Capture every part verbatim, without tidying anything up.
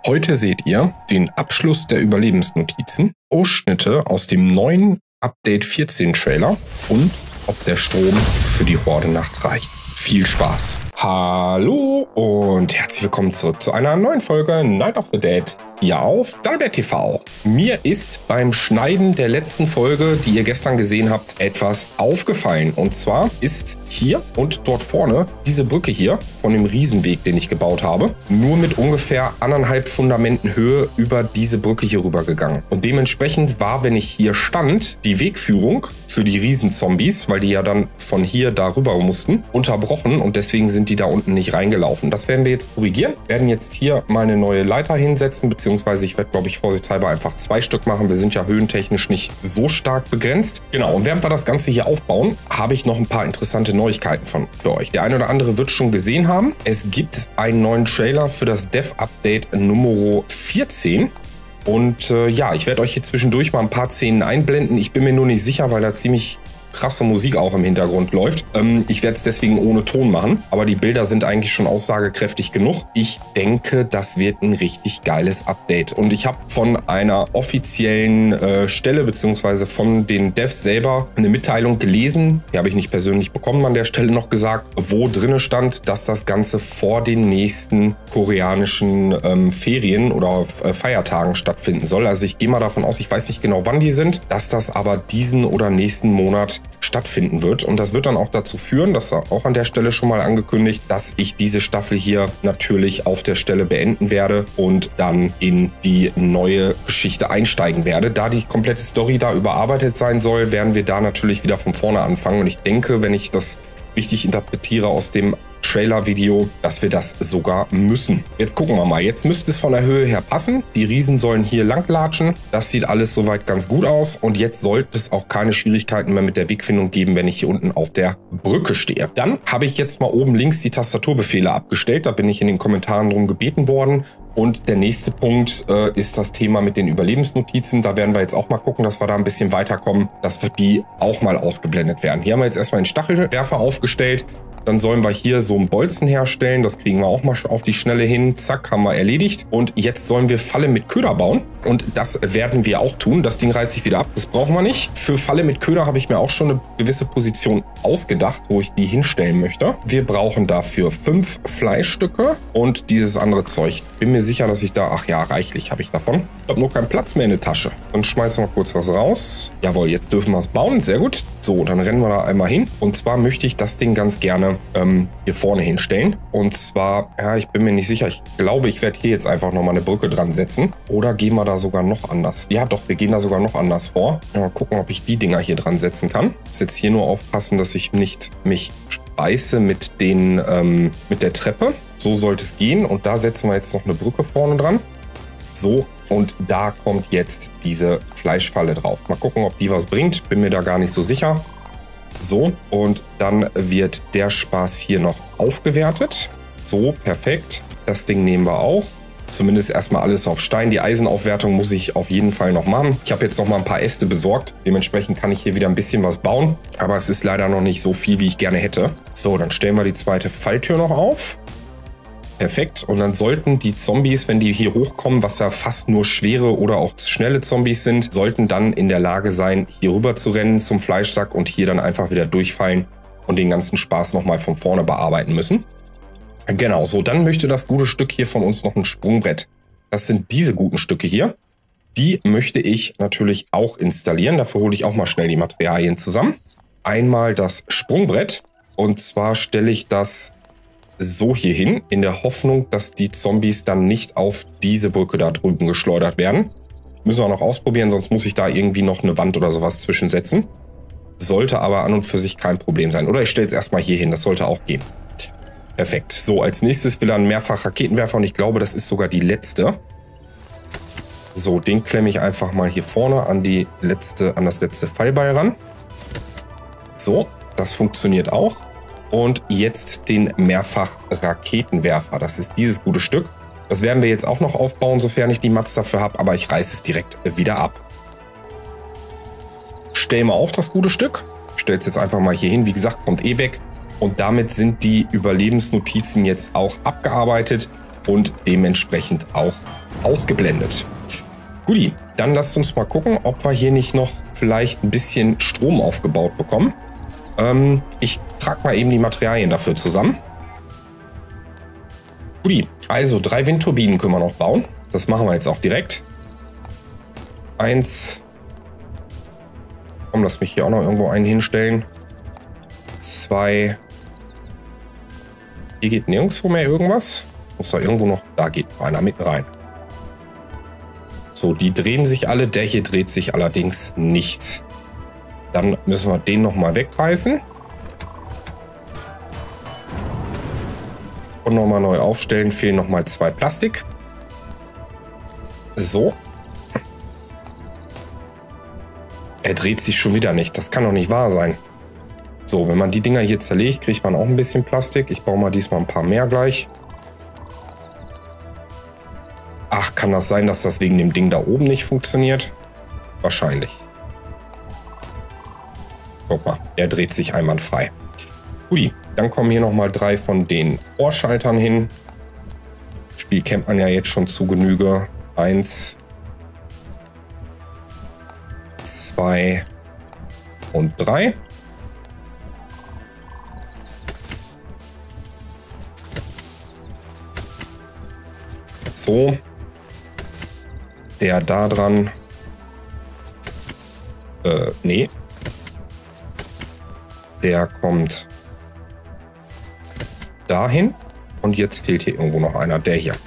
Heute seht ihr den Abschluss der Überlebensnotizen, Ausschnitte aus dem neuen Update vierzehn Trailer und ob der Strom für die Horde-Nacht reicht. Viel Spaß! Hallo und herzlich willkommen zurück zu einer neuen Folge Night of the Dead hier auf Dalbert T V. Mir ist beim Schneiden der letzten Folge, die ihr gestern gesehen habt, etwas aufgefallen. Und zwar ist hier und dort vorne diese Brücke hier von dem Riesenweg, den ich gebaut habe, nur mit ungefähr anderthalb Fundamenten Höhe über diese Brücke hier rüber gegangen. Und dementsprechend war, wenn ich hier stand, die Wegführung für die Riesenzombies, weil die ja dann von hier darüber mussten, unterbrochen und deswegen sind die da unten nicht reingelaufen. Das werden wir jetzt korrigieren. Wir werden jetzt hier mal eine neue Leiter hinsetzen, beziehungsweise ich werde, glaube ich, vorsichtshalber einfach zwei Stück machen. Wir sind ja höhentechnisch nicht so stark begrenzt. Genau, und während wir das Ganze hier aufbauen, habe ich noch ein paar interessante Neuigkeiten von, für euch. Der eine oder andere wird schon gesehen haben. Es gibt einen neuen Trailer für das Dev-Update Nummer vierzehn. Und äh, ja, ich werde euch hier zwischendurch mal ein paar Szenen einblenden. Ich bin mir nur nicht sicher, weil da ziemlich krasse Musik auch im Hintergrund läuft. Ähm, ich werde es deswegen ohne Ton machen, aber die Bilder sind eigentlich schon aussagekräftig genug. Ich denke, das wird ein richtig geiles Update. Und ich habe von einer offiziellen äh, Stelle beziehungsweise von den Devs selber eine Mitteilung gelesen. Die habe ich nicht persönlich bekommen, an der Stelle noch gesagt, wo drinne stand, dass das Ganze vor den nächsten koreanischen ähm, Ferien oder äh, Feiertagen stattfinden soll. Also ich gehe mal davon aus, ich weiß nicht genau, wann die sind, dass das aber diesen oder nächsten Monat stattfinden wird. Und das wird dann auch dazu führen, das auch an der Stelle schon mal angekündigt, dass ich diese Staffel hier natürlich auf der Stelle beenden werde und dann in die neue Geschichte einsteigen werde. Da die komplette Story da überarbeitet sein soll, werden wir da natürlich wieder von vorne anfangen. Und ich denke, wenn ich das richtig interpretiere aus dem Trailer-Video, dass wir das sogar müssen. Jetzt gucken wir mal. Jetzt müsste es von der Höhe her passen. Die Riesen sollen hier langlatschen. Das sieht alles soweit ganz gut aus. Und jetzt sollte es auch keine Schwierigkeiten mehr mit der Wegfindung geben, wenn ich hier unten auf der Brücke stehe. Dann habe ich jetzt mal oben links die Tastaturbefehle abgestellt. Da bin ich in den Kommentaren drum gebeten worden. Und der nächste Punkt äh, ist das Thema mit den Überlebensnotizen. Da werden wir jetzt auch mal gucken, dass wir da ein bisschen weiterkommen, dass wir die auch mal ausgeblendet werden. Hier haben wir jetzt erstmal einen Stachelwerfer aufgestellt. Dann sollen wir hier so einen Bolzen herstellen. Das kriegen wir auch mal auf die Schnelle hin. Zack, haben wir erledigt. Und jetzt sollen wir Falle mit Köder bauen. Und das werden wir auch tun. Das Ding reißt sich wieder ab. Das brauchen wir nicht. Für Falle mit Köder habe ich mir auch schon eine gewisse Position ausgedacht, wo ich die hinstellen möchte. Wir brauchen dafür fünf Fleischstücke und dieses andere Zeug. Bin mir sicher, dass ich da... Ach ja, reichlich habe ich davon. Ich habe nur keinen Platz mehr in der Tasche. Dann schmeißen wir kurz was raus. Jawohl, jetzt dürfen wir es bauen. Sehr gut. So, dann rennen wir da einmal hin. Und zwar möchte ich das Ding ganz gerne ähm, hier vorne hinstellen. Und zwar, ja, ich bin mir nicht sicher. Ich glaube, ich werde hier jetzt einfach nochmal eine Brücke dran setzen. Oder gehen wir da sogar noch anders? Ja, doch, wir gehen da sogar noch anders vor. Ja, mal gucken, ob ich die Dinger hier dran setzen kann. Ich muss jetzt hier nur aufpassen, dass ich nicht mich beiße mit, den, ähm, mit der Treppe. So sollte es gehen. Und da setzen wir jetzt noch eine Brücke vorne dran. So, und da kommt jetzt diese Fleischfalle drauf. Mal gucken, ob die was bringt. Bin mir da gar nicht so sicher. So, und dann wird der Spaß hier noch aufgewertet. So, perfekt. Das Ding nehmen wir auch. Zumindest erstmal alles auf Stein. Die Eisenaufwertung muss ich auf jeden Fall noch machen. Ich habe jetzt noch mal ein paar Äste besorgt. Dementsprechend kann ich hier wieder ein bisschen was bauen. Aber es ist leider noch nicht so viel, wie ich gerne hätte. So, dann stellen wir die zweite Falltür noch auf. Perfekt. Und dann sollten die Zombies, wenn die hier hochkommen, was ja fast nur schwere oder auch schnelle Zombies sind, sollten dann in der Lage sein, hier rüber zu rennen zum Fleischsack und hier dann einfach wieder durchfallen und den ganzen Spaß nochmal von vorne bearbeiten müssen. Genau, so, dann möchte das gute Stück hier von uns noch ein Sprungbrett. Das sind diese guten Stücke hier. Die möchte ich natürlich auch installieren. Dafür hole ich auch mal schnell die Materialien zusammen. Einmal das Sprungbrett. Und zwar stelle ich das so hier hin, in der Hoffnung, dass die Zombies dann nicht auf diese Brücke da drüben geschleudert werden. Müssen wir noch ausprobieren, sonst muss ich da irgendwie noch eine Wand oder sowas zwischensetzen. Sollte aber an und für sich kein Problem sein. Oder ich stelle es erstmal hier hin, das sollte auch gehen. Perfekt. So, als nächstes will er einen Mehrfach-Raketenwerfer und ich glaube, das ist sogar die letzte. So, den klemme ich einfach mal hier vorne an, die letzte, an das letzte Pfeilbeil ran. So, das funktioniert auch. Und jetzt den Mehrfach-Raketenwerfer. Das ist dieses gute Stück. Das werden wir jetzt auch noch aufbauen, sofern ich die Mats dafür habe, aber ich reiße es direkt wieder ab. Stellen wir auf das gute Stück. Stell es jetzt einfach mal hier hin. Wie gesagt, kommt eh weg. Und damit sind die Überlebensnotizen jetzt auch abgearbeitet und dementsprechend auch ausgeblendet. Guti, dann lasst uns mal gucken, ob wir hier nicht noch vielleicht ein bisschen Strom aufgebaut bekommen. Ähm, ich trage mal eben die Materialien dafür zusammen. Guti, also drei Windturbinen können wir noch bauen. Das machen wir jetzt auch direkt. Eins. Komm, lass mich hier auch noch irgendwo einen hinstellen. Zwei. Hier geht nirgendwo mehr irgendwas. Muss da irgendwo noch... Da geht einer mitten rein. So, die drehen sich alle. Der hier dreht sich allerdings nicht. Dann müssen wir den nochmal wegreißen. Und nochmal neu aufstellen. Fehlen nochmal zwei Plastik. So. Er dreht sich schon wieder nicht. Das kann doch nicht wahr sein. So, wenn man die Dinger hier zerlegt, kriegt man auch ein bisschen Plastik. Ich baue mal diesmal ein paar mehr gleich. Ach, kann das sein, dass das wegen dem Ding da oben nicht funktioniert? Wahrscheinlich. Guck mal, der dreht sich einwandfrei. Ui, dann kommen hier nochmal drei von den Ohrschaltern hin. Das Spiel kennt man ja jetzt schon zu Genüge. Eins, zwei und drei. So. Der da dran. Äh, nee. Der kommt dahin. Und jetzt fehlt hier irgendwo noch einer. Der hier.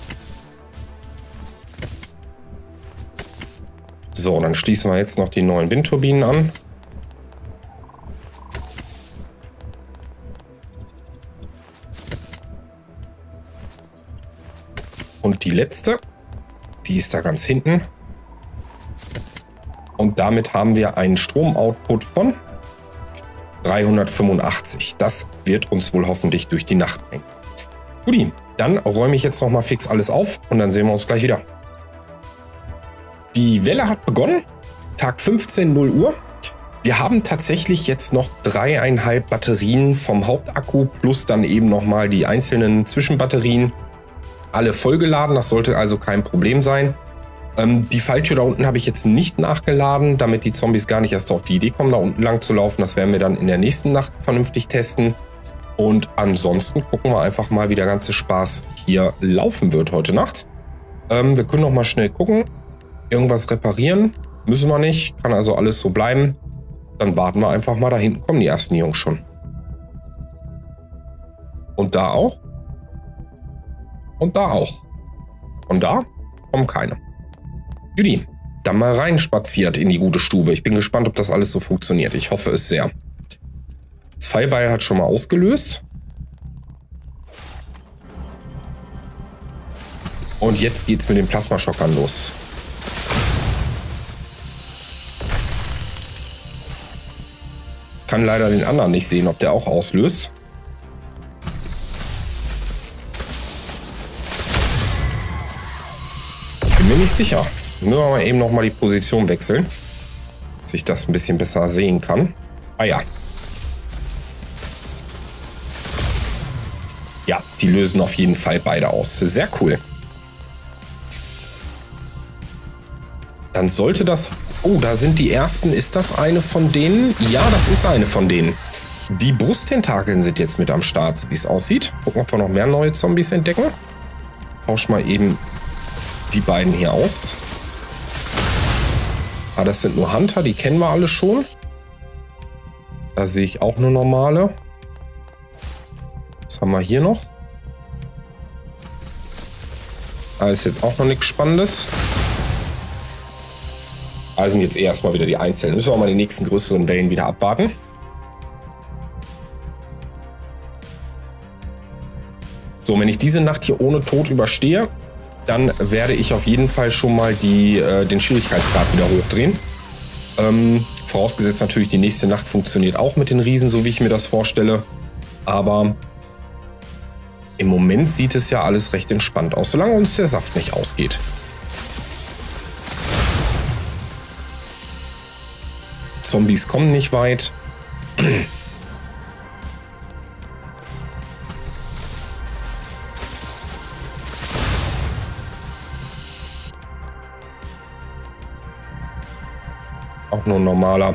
So, dann schließen wir jetzt noch die neuen Windturbinen an. Und die letzte, die ist da ganz hinten. Und damit haben wir einen Stromoutput von dreihundertfünfundachtzig. Das wird uns wohl hoffentlich durch die Nacht bringen. Guti, dann räume ich jetzt noch mal fix alles auf und dann sehen wir uns gleich wieder. Die Welle hat begonnen, Tag fünfzehn, null Uhr. Wir haben tatsächlich jetzt noch dreieinhalb Batterien vom Hauptakku plus dann eben noch mal die einzelnen Zwischenbatterien. Alle vollgeladen, das sollte also kein Problem sein. Ähm, die Falltür da unten habe ich jetzt nicht nachgeladen, damit die Zombies gar nicht erst auf die Idee kommen, da unten lang zu laufen. Das werden wir dann in der nächsten Nacht vernünftig testen. Und ansonsten gucken wir einfach mal, wie der ganze Spaß hier laufen wird heute Nacht. Ähm, wir können noch mal schnell gucken. Irgendwas reparieren müssen wir nicht, kann also alles so bleiben. Dann warten wir einfach mal, da hinten kommen die ersten Jungs schon. Und da auch. Und da auch. Und da kommen keine. Judy, dann mal rein spaziert in die gute Stube. Ich bin gespannt, ob das alles so funktioniert. Ich hoffe es sehr. Das Pfeilbeil hat schon mal ausgelöst. Und jetzt geht's mit den Plasmaschockern los. Ich kann leider den anderen nicht sehen, ob der auch auslöst. Bin mir nicht sicher. Nur mal eben noch mal die Position wechseln, dass ich das ein bisschen besser sehen kann. Ah ja. Ja, die lösen auf jeden Fall beide aus. Sehr cool. Dann sollte das... Oh, da sind die ersten. Ist das eine von denen? Ja, das ist eine von denen. Die Brusttentakeln sind jetzt mit am Start, so wie es aussieht. Gucken, ob wir noch mehr neue Zombies entdecken. Tausch mal eben die beiden hier aus. Ah, das sind nur Hunter, die kennen wir alle schon. Da sehe ich auch eine normale. Was haben wir hier noch? Da ist jetzt auch noch nichts Spannendes. Also sind jetzt erstmal wieder die Einzelnen. Müssen wir auch mal die nächsten größeren Wellen wieder abwarten. So, wenn ich diese Nacht hier ohne Tod überstehe, dann werde ich auf jeden Fall schon mal die, äh, den Schwierigkeitsgrad wieder hochdrehen. Ähm, vorausgesetzt natürlich, die nächste Nacht funktioniert auch mit den Riesen, so wie ich mir das vorstelle. Aber im Moment sieht es ja alles recht entspannt aus, solange uns der Saft nicht ausgeht. Zombies kommen nicht weit. Auch nur ein normaler.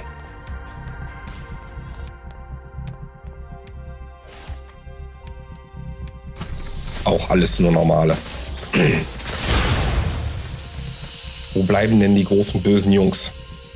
Auch alles nur normale. Wo bleiben denn die großen bösen Jungs?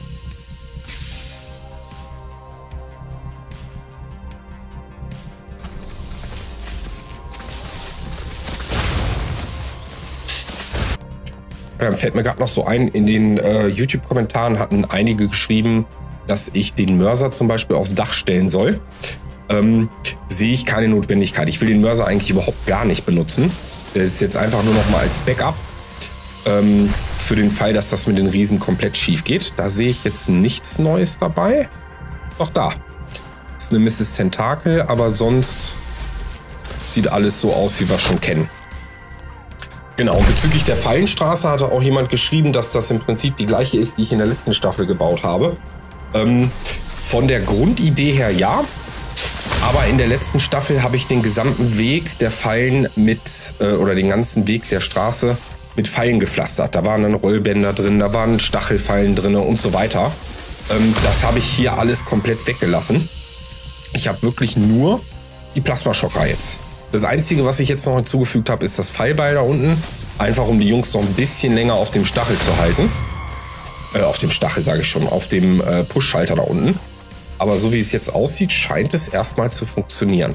Dann fällt mir gerade noch so ein, in den äh, YouTube-Kommentaren hatten einige geschrieben, dass ich den Mörser zum Beispiel aufs Dach stellen soll. Ähm, sehe ich keine Notwendigkeit. Ich will den Mörser eigentlich überhaupt gar nicht benutzen. Der ist jetzt einfach nur noch mal als Backup. Ähm, für den Fall, dass das mit den Riesen komplett schief geht. Da sehe ich jetzt nichts Neues dabei. Doch da. Das ist eine Misses Tentakel, aber sonst sieht alles so aus, wie wir es schon kennen. Genau, und bezüglich der Fallenstraße hatte auch jemand geschrieben, dass das im Prinzip die gleiche ist, die ich in der letzten Staffel gebaut habe. Ähm, von der Grundidee her ja, aber in der letzten Staffel habe ich den gesamten Weg der Fallen mit, äh, oder den ganzen Weg der Straße mit Fallen gepflastert. Da waren dann Rollbänder drin, da waren Stachelfallen drin und so weiter. Ähm, das habe ich hier alles komplett weggelassen. Ich habe wirklich nur die Plasmaschocker jetzt. Das Einzige, was ich jetzt noch hinzugefügt habe, ist das Pfeilbeil da unten. Einfach um die Jungs noch ein bisschen länger auf dem Stachel zu halten. Äh, auf dem Stachel sage ich schon, auf dem äh, Push-Schalter da unten. Aber so wie es jetzt aussieht, scheint es erstmal zu funktionieren.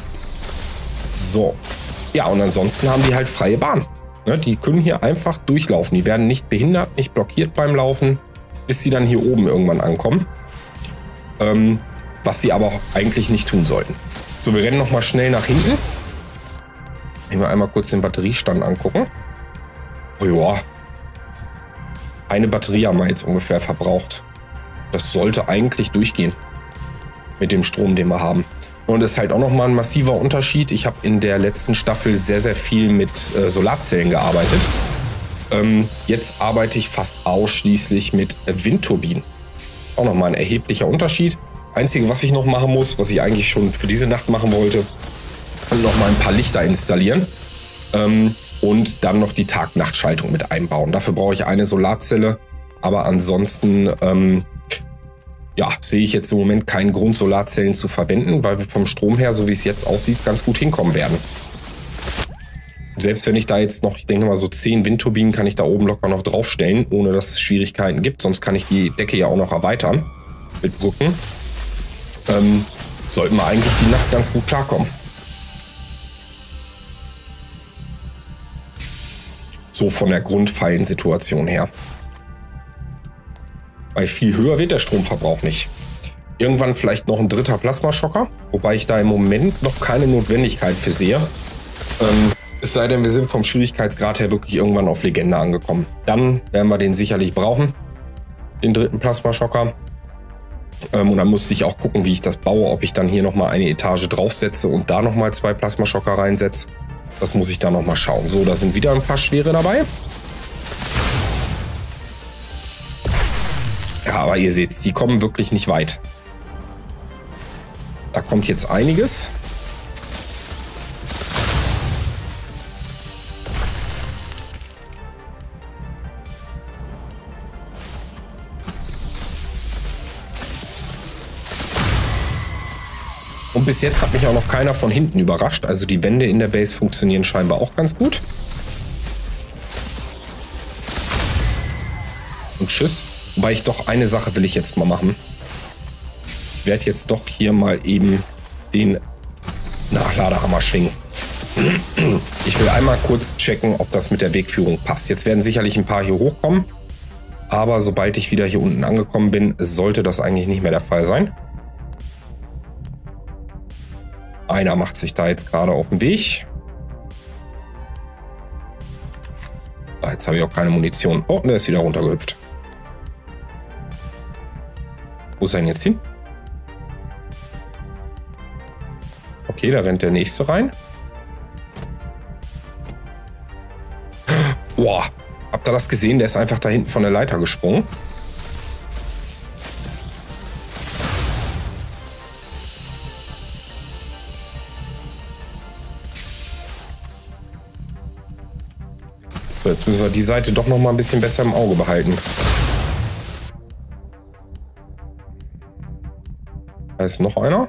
So. Ja, und ansonsten haben die halt freie Bahn. Ne, die können hier einfach durchlaufen. Die werden nicht behindert, nicht blockiert beim Laufen, bis sie dann hier oben irgendwann ankommen. Ähm, was sie aber eigentlich nicht tun sollten. So, wir rennen noch mal schnell nach hinten. Ich will einmal kurz den Batteriestand angucken. Oh ja. Eine Batterie haben wir jetzt ungefähr verbraucht. Das sollte eigentlich durchgehen. Mit dem Strom, den wir haben. Und das ist halt auch nochmal ein massiver Unterschied. Ich habe in der letzten Staffel sehr, sehr viel mit äh, Solarzellen gearbeitet. Ähm, jetzt arbeite ich fast ausschließlich mit Windturbinen. Auch nochmal ein erheblicher Unterschied. Einzige, was ich noch machen muss, was ich eigentlich schon für diese Nacht machen wollte, noch mal ein paar Lichter installieren ähm, und dann noch die Tag-Nacht-Schaltung mit einbauen. Dafür brauche ich eine Solarzelle, aber ansonsten ähm, ja, sehe ich jetzt im Moment keinen Grund, Solarzellen zu verwenden, weil wir vom Strom her, so wie es jetzt aussieht, ganz gut hinkommen werden. Selbst wenn ich da jetzt noch, ich denke mal so zehn Windturbinen kann ich da oben locker noch draufstellen, ohne dass es Schwierigkeiten gibt. Sonst kann ich die Decke ja auch noch erweitern mit Brücken. Ähm, sollten wir eigentlich die Nacht ganz gut klarkommen. So von der Grundfallensituation her. Weil viel höher wird der Stromverbrauch nicht. Irgendwann vielleicht noch ein dritter Plasmaschocker, wobei ich da im Moment noch keine Notwendigkeit für sehe. Ähm, es sei denn, wir sind vom Schwierigkeitsgrad her wirklich irgendwann auf Legende angekommen. Dann werden wir den sicherlich brauchen, den dritten Plasmaschocker. Ähm, und dann musste ich auch gucken, wie ich das baue, ob ich dann hier nochmal eine Etage draufsetze und da nochmal zwei Plasmaschocker reinsetze. Das muss ich dann nochmal schauen. So, da sind wieder ein paar schwere dabei. Ja, aber ihr seht, die kommen wirklich nicht weit. Da kommt jetzt einiges. Und bis jetzt hat mich auch noch keiner von hinten überrascht. Also die Wände in der Base funktionieren scheinbar auch ganz gut. Und tschüss. Wobei ich doch eine Sache will ich jetzt mal machen. Ich werde jetzt doch hier mal eben den Nachladehammer schwingen. Ich will einmal kurz checken, ob das mit der Wegführung passt. Jetzt werden sicherlich ein paar hier hochkommen. Aber sobald ich wieder hier unten angekommen bin, sollte das eigentlich nicht mehr der Fall sein. Einer macht sich da jetzt gerade auf den Weg. Ah, jetzt habe ich auch keine Munition. Oh, der ist wieder runtergehüpft. Wo ist er denn jetzt hin? Okay, da rennt der nächste rein. Boah, habt ihr das gesehen? Der ist einfach da hinten von der Leiter gesprungen. So, jetzt müssen wir die Seite doch noch mal ein bisschen besser im Auge behalten. Da ist noch einer.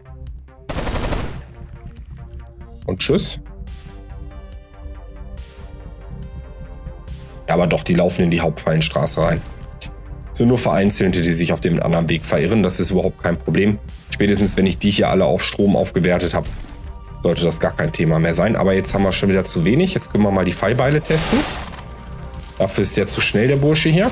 Und tschüss. Ja, aber doch, die laufen in die Hauptfallenstraße rein. Es sind nur Vereinzelte, die sich auf dem anderen Weg verirren. Das ist überhaupt kein Problem. Spätestens, wenn ich die hier alle auf Strom aufgewertet habe, sollte das gar kein Thema mehr sein. Aber jetzt haben wir schon wieder zu wenig. Jetzt können wir mal die Pfeilbeile testen. Dafür ist der zu schnell, der Bursche hier.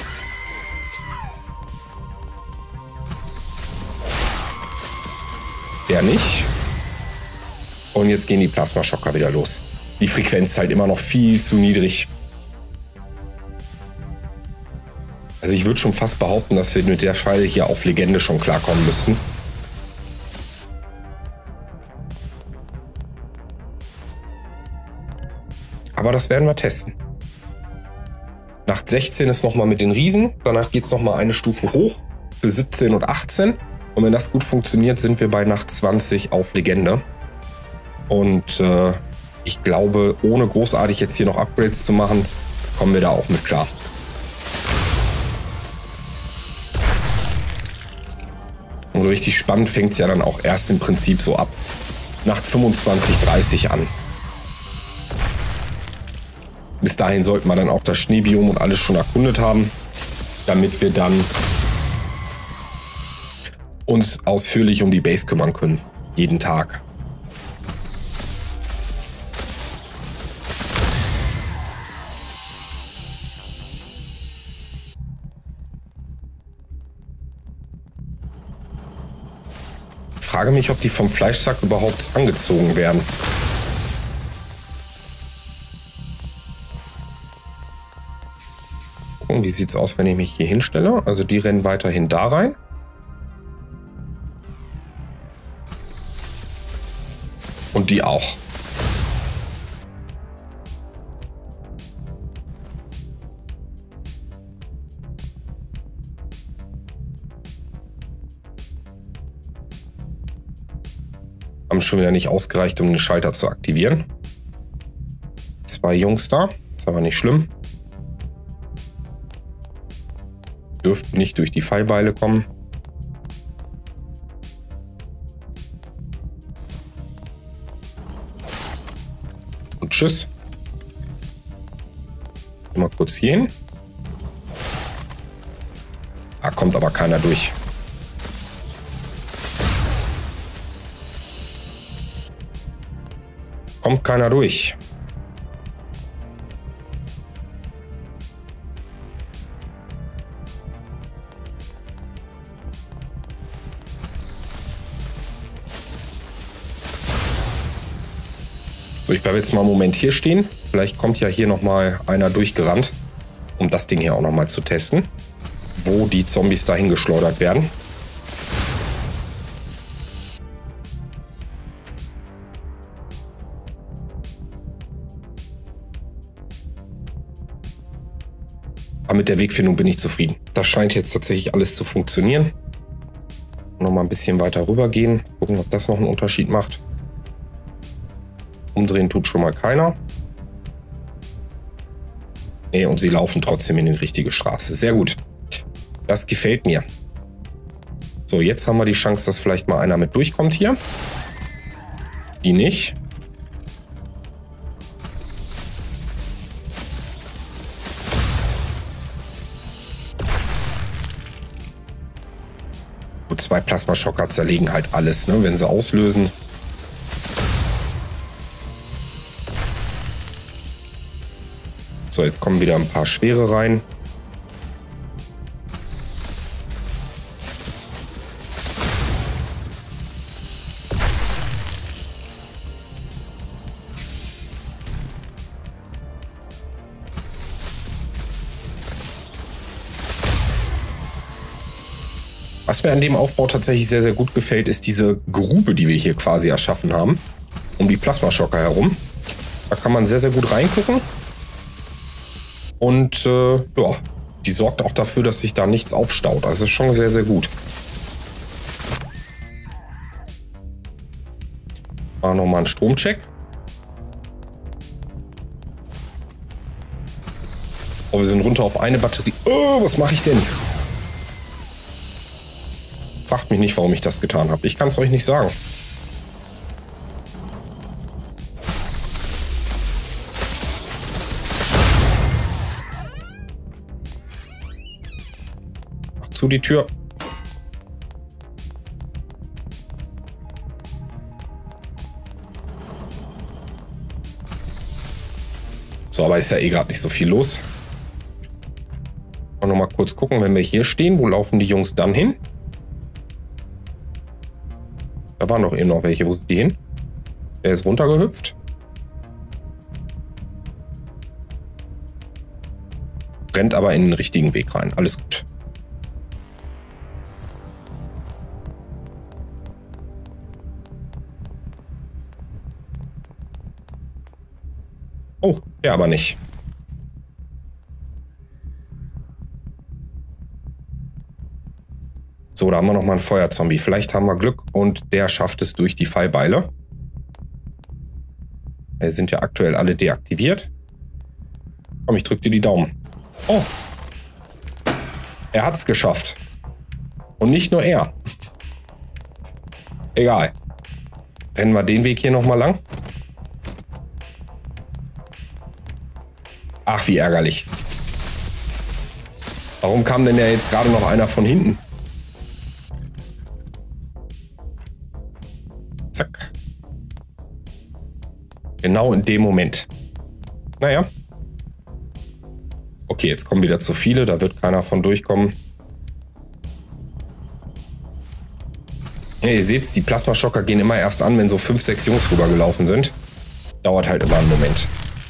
Der nicht. Und jetzt gehen die Plasmaschocker wieder los. Die Frequenz ist halt immer noch viel zu niedrig. Also ich würde schon fast behaupten, dass wir mit der Pfeile hier auf Legende schon klarkommen müssten. Aber das werden wir testen. Nacht sechzehn ist nochmal mit den Riesen. Danach geht es nochmal eine Stufe hoch für siebzehn und achtzehn. Und wenn das gut funktioniert, sind wir bei Nacht zwanzig auf Legende. Und äh, ich glaube, ohne großartig jetzt hier noch Upgrades zu machen, kommen wir da auch mit klar. Und richtig spannend fängt es ja dann auch erst im Prinzip so ab Nacht fünfundzwanzig, dreißig an. Bis dahin sollten wir dann auch das Schneebiom und alles schon erkundet haben, damit wir dann uns ausführlich um die Base kümmern können. Jeden Tag. Ich frage mich, ob die vom Fleischsack überhaupt angezogen werden. Gucken, wie sieht es aus, wenn ich mich hier hinstelle? Also die rennen weiterhin da rein. Und die auch. Haben schon wieder nicht ausgereicht, um den Schalter zu aktivieren. Zwei Jungs da. Ist aber nicht schlimm. Dürften nicht durch die Pfeilbeile kommen. Und tschüss. Mal kurz hier hin. Da kommt aber keiner durch. Kommt keiner durch. So, ich bleibe jetzt mal einen Moment hier stehen. Vielleicht kommt ja hier noch mal einer durchgerannt, um das Ding hier auch noch mal zu testen, wo die Zombies dahin geschleudert werden. Aber mit der Wegfindung bin ich zufrieden. Das scheint jetzt tatsächlich alles zu funktionieren. Noch mal ein bisschen weiter rüber gehen. Gucken, ob das noch einen Unterschied macht. Umdrehen tut schon mal keiner. Nee, und sie laufen trotzdem in die richtige Straße. Sehr gut. Das gefällt mir. So, jetzt haben wir die Chance, dass vielleicht mal einer mit durchkommt hier. Die nicht. Gut, zwei Plasmaschocker zerlegen halt alles, ne, wenn sie auslösen. So, jetzt kommen wieder ein paar Schwere rein. Was mir an dem Aufbau tatsächlich sehr, sehr gut gefällt, ist diese Grube, die wir hier quasi erschaffen haben, um die Plasmaschocker herum. Da kann man sehr, sehr gut reingucken. Und äh, ja, die sorgt auch dafür, dass sich da nichts aufstaut. Also ist schon sehr, sehr gut. Machen wir nochmal einen Stromcheck. Oh, wir sind runter auf eine Batterie. Oh, was mache ich denn? Fragt mich nicht, warum ich das getan habe. Ich kann es euch nicht sagen. Mach zu die Tür. So, aber ist ja eh gerade nicht so viel los. Und noch mal kurz gucken, wenn wir hier stehen, wo laufen die Jungs dann hin? Da waren doch eben noch welche. Wo sind die hin? Der ist runtergehüpft. Rennt aber in den richtigen Weg rein. Alles gut. Oh, der aber nicht. So, da haben wir noch mal einen Feuerzombie. Vielleicht haben wir Glück und der schafft es durch die Fallbeile. Die sind ja aktuell alle deaktiviert. Komm, ich drück dir die Daumen. Oh. Er hat es geschafft. Und nicht nur er. Egal. Rennen wir den Weg hier noch mal lang. Ach, wie ärgerlich. Warum kam denn ja jetzt gerade noch einer von hinten? Zack. Genau in dem Moment. Naja. Okay, jetzt kommen wieder zu viele. Da wird keiner von durchkommen. Ja, ihr seht, die Plasmaschocker gehen immer erst an, wenn so fünf, sechs Jungs rübergelaufen sind. Dauert halt immer einen Moment.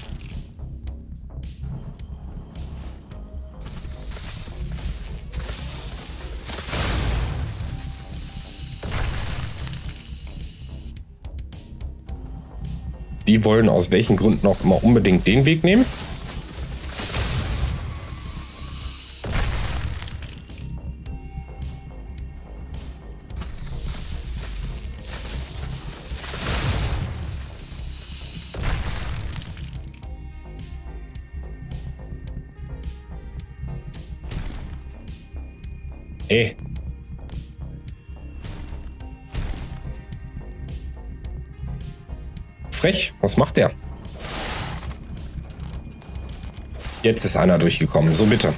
Die wollen aus welchen Gründen auch immer unbedingt den Weg nehmen. Ey. Frech, was macht der? Jetzt ist einer durchgekommen, so bitte.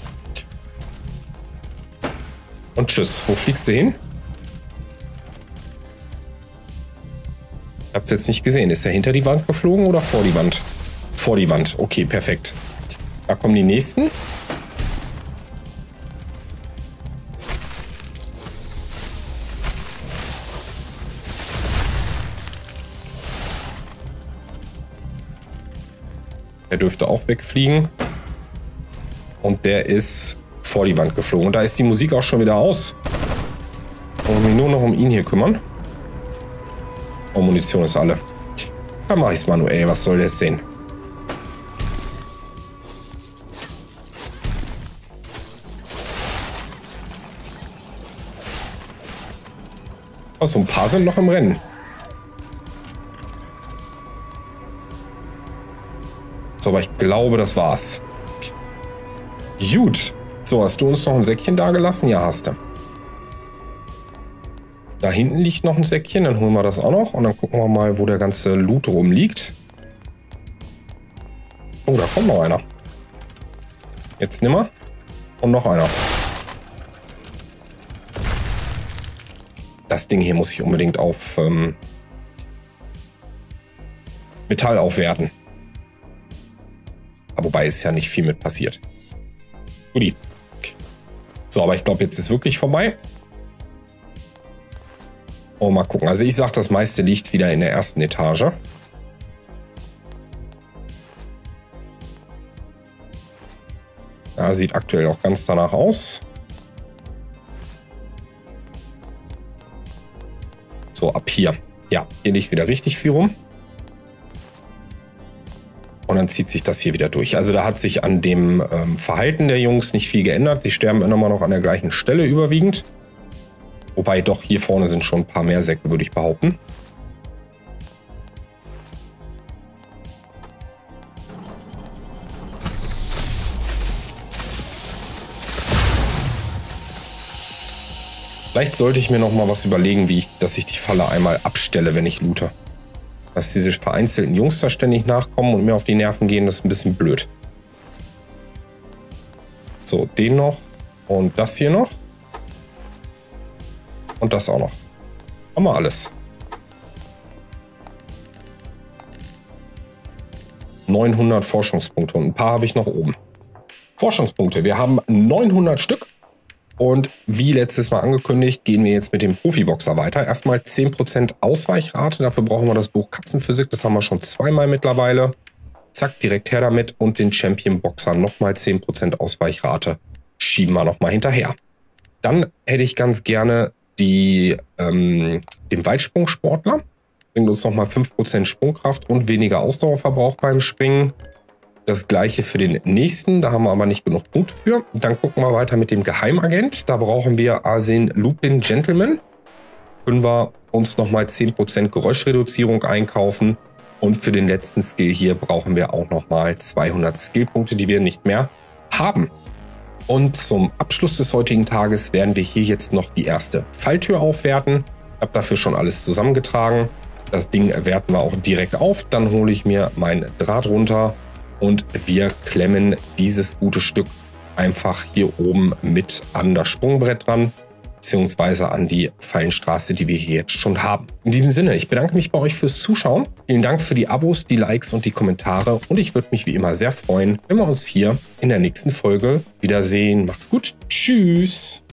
Und tschüss. Wo fliegst du hin? Ich hab's jetzt nicht gesehen. Ist er hinter die Wand geflogen oder vor die Wand? Vor die Wand. Okay, perfekt. Da kommen die nächsten. Der dürfte auch wegfliegen. Und der ist vor die Wand geflogen. Und da ist die Musik auch schon wieder aus. Und mich nur noch um ihn hier kümmern. Oh, Munition ist alle. Da mache ich es manuell. Was soll der sehen? Oh, so ein paar sind noch im Rennen. So, aber ich glaube, das war's. Gut. So, hast du uns noch ein Säckchen da gelassen? Ja, hast du. Da hinten liegt noch ein Säckchen, dann holen wir das auch noch. Und dann gucken wir mal, wo der ganze Loot rumliegt. Oh, da kommt noch einer. Jetzt nimmer. Und noch einer. Das Ding hier muss ich unbedingt auf ähm, Metall aufwerten. Aber wobei ist ja nicht viel mit passiert. Guti. So, aber ich glaube, jetzt ist wirklich vorbei. Oh, mal gucken. Also ich sage, das meiste liegt wieder in der ersten Etage. Ja, sieht aktuell auch ganz danach aus. So, ab hier. Ja, hier liegt wieder richtig viel rum. Und dann zieht sich das hier wieder durch. Also da hat sich an dem ähm, Verhalten der Jungs nicht viel geändert. Sie sterben immer noch an der gleichen Stelle überwiegend. Wobei doch hier vorne sind schon ein paar mehr Säcke, würde ich behaupten. Vielleicht sollte ich mir noch mal was überlegen, wie ich, dass ich die Falle einmal abstelle, wenn ich loote. Dass diese vereinzelten Jungs da ständig nachkommen und mir auf die Nerven gehen, das ist ein bisschen blöd. So, den noch und das hier noch. Und das auch noch. Haben wir alles. neunhundert Forschungspunkte und ein paar habe ich noch oben. Forschungspunkte. Wir haben neunhundert Stück. Und wie letztes Mal angekündigt, gehen wir jetzt mit dem Profiboxer weiter. Erstmal zehn Prozent Ausweichrate. Dafür brauchen wir das Buch Katzenphysik. Das haben wir schon zweimal mittlerweile. Zack, direkt her damit. Und den Champion Boxer nochmal zehn Prozent Ausweichrate. Schieben wir nochmal hinterher. Dann hätte ich ganz gerne die, ähm, den Weitsprungsportler. Bringt uns nochmal fünf Prozent Sprungkraft und weniger Ausdauerverbrauch beim Springen. Das gleiche für den nächsten, da haben wir aber nicht genug Punkte für. Dann gucken wir weiter mit dem Geheimagent. Da brauchen wir Arsene Lupin Gentleman. Können wir uns nochmal zehn Prozent Geräuschreduzierung einkaufen. Und für den letzten Skill hier brauchen wir auch nochmal zweihundert Skillpunkte, die wir nicht mehr haben. Und zum Abschluss des heutigen Tages werden wir hier jetzt noch die erste Falltür aufwerten. Ich habe dafür schon alles zusammengetragen. Das Ding werten wir auch direkt auf. Dann hole ich mir mein Draht runter und wir klemmen dieses gute Stück einfach hier oben mit an das Sprungbrett dran, beziehungsweise an die Fallenstraße, die wir hier jetzt schon haben. In diesem Sinne, ich bedanke mich bei euch fürs Zuschauen. Vielen Dank für die Abos, die Likes und die Kommentare. Und ich würde mich wie immer sehr freuen, wenn wir uns hier in der nächsten Folge wiedersehen. Macht's gut. Tschüss.